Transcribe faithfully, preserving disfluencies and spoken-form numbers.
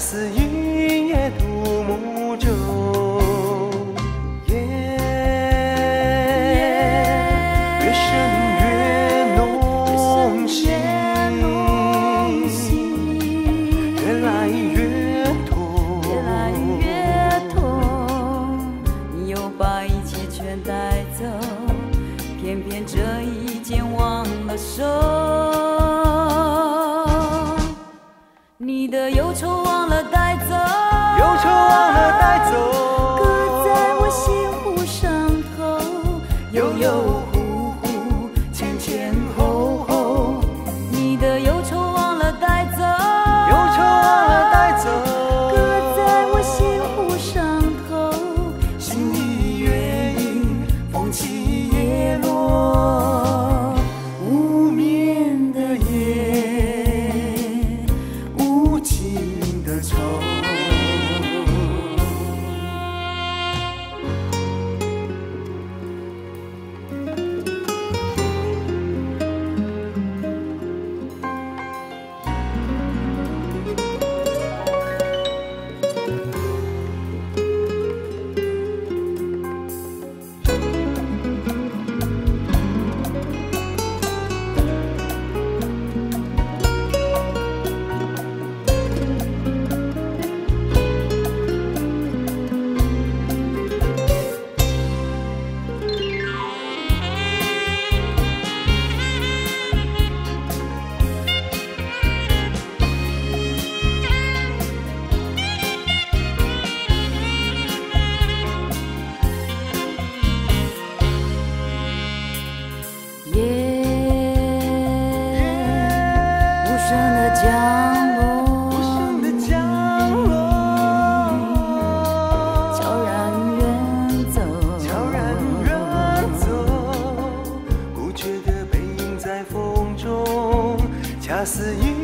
似一夜独木舟，夜越深越浓情，越来越痛， 越来越痛。你又把一切全带走，偏偏这一件忘了收。你的忧愁忘了带走， 忧愁忘了带走， 搁在我心湖上头，悠悠忽忽，前前后后。你的忧愁忘了带走， 忧愁忘了带走， 搁在我心湖上头，心里月影，风起叶落，无眠的夜，无尽的愁。夜无声的降落， 无声的降落， 悄然远走， 悄然远走，不觉的背影在风中，恰似一